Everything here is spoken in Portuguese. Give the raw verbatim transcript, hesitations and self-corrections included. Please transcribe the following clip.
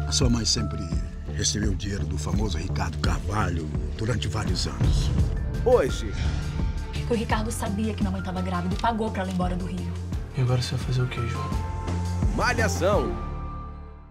A sua mãe sempre recebeu o dinheiro do famoso Ricardo Carvalho durante vários anos. Hoje. O Ricardo sabia que minha mãe estava grávida e pagou para ela ir embora do Rio. E agora você vai fazer o quê, João? Malhação.